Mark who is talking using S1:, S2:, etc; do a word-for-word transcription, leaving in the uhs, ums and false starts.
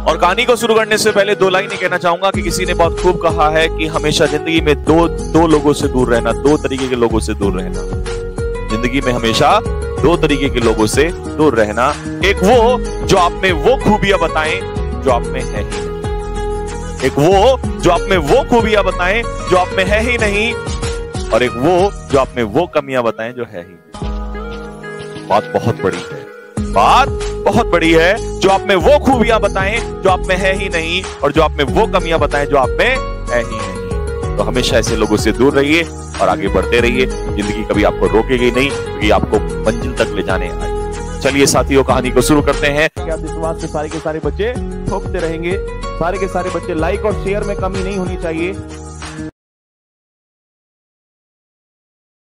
S1: और कहानी को शुरू करने से पहले दो लाइनें कहना चाहूंगा कि किसी ने बहुत खूब कहा है कि हमेशा जिंदगी में दो दो लोगों से दूर रहना, दो तरीके के लोगों से दूर रहना। जिंदगी में हमेशा दो तरीके के लोगों से दूर रहना। एक वो जो आप में वो खूबियां बताएं जो आप में है ही नहीं, एक वो जो आप में वो खूबियां बताएं जो आप में है ही नहीं, और एक वो जो आप में वो कमियां बताएं जो है ही नहीं। बात बहुत बड़ी है, बात बहुत बड़ी है। जो आप में वो खूबियां बताएं जो आप में है ही नहीं, और जो आप में वो कमियां बताएं जो आप में है ही नहीं। तो हमेशा ऐसे लोगों से दूर रहिए और आगे बढ़ते रहिए। जिंदगी कभी आपको रोकेगी नहीं, क्योंकि आपको मंजिल तक ले जाने आएगी। चलिए साथियों, कहानी को शुरू करते हैं। क्या विश्वास से सारे के सारे बच्चे ठोकते रहेंगे, सारे के सारे बच्चे लाइक और शेयर में कमी नहीं होनी चाहिए।